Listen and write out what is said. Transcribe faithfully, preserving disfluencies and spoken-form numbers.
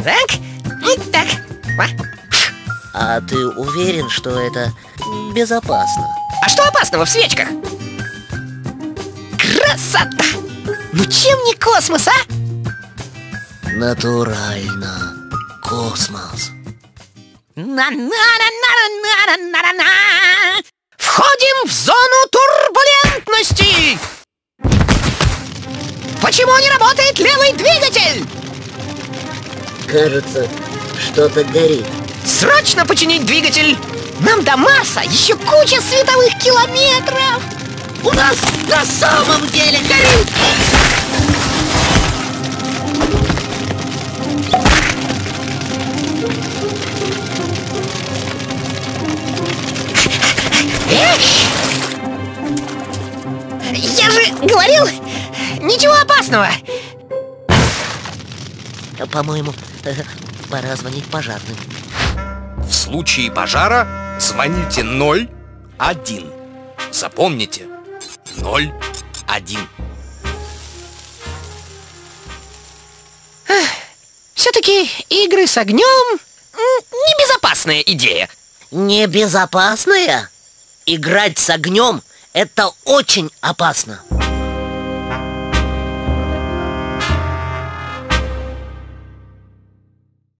Так, вот так. А ты уверен, что это безопасно? А что опасного в свечках? Красота! Ну чем не космос, а? Натурально. Космос. На-на-на-на-на-на-на-на. Входим в зону турбулентности! Почему не работает левый двигатель? Кажется, что-то горит. Срочно починить двигатель! Нам до Марса еще куча световых километров! У нас на самом деле горит! Эх! Я же говорил, ничего опасного! По-моему, пора звонить пожарным. В случае пожара звоните ноль один. Запомните, ноль один. Все-таки игры с огнем небезопасная идея. Небезопасная? Играть с огнем — это очень опасно.